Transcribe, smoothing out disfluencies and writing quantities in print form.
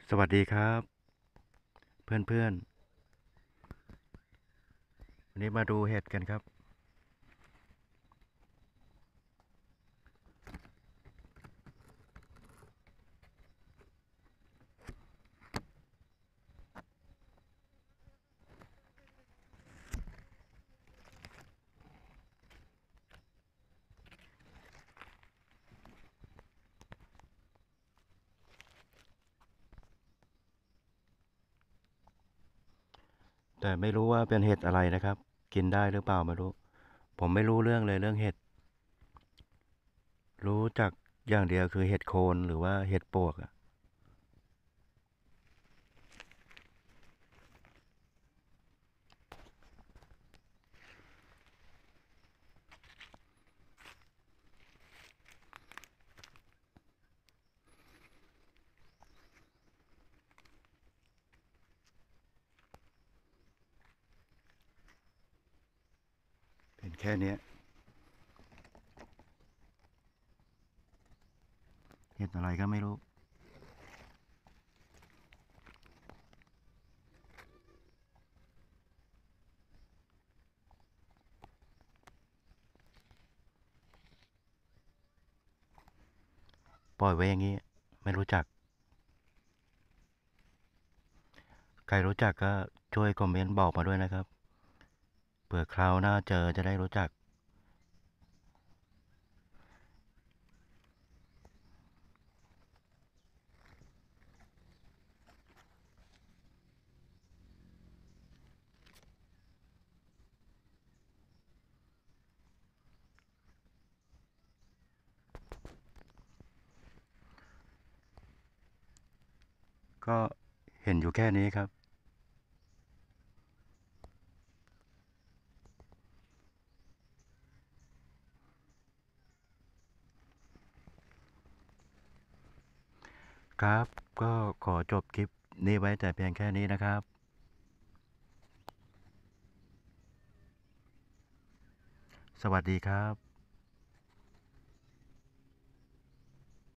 สวัสดีครับเพื่อนๆวันนี้มาดูเห็ดกันครับแต่ไม่รู้ว่าเป็นเห็ดอะไรนะครับกินได้หรือเปล่าไม่รู้ผมไม่รู้เรื่องเลยเรื่องเห็ดรู้จักอย่างเดียวคือเห็ดโคนหรือว่าเห็ดปวกอะเป็นแค่เนี้ยเห็ดอะไรก็ไม่รู้ปล่อยไว้อย่างนี้ไม่รู้จักใครรู้จักก็ช่วยคอมเมนต์บอกมาด้วยนะครับเผื่อคราวหน้าเจอจะได้รู้จักก็เห็นอยู่แค่นี้ครับครับก็ขอจบคลิปนี้ไว้แต่เพียงแค่นี้นะครับสวัสดีครับ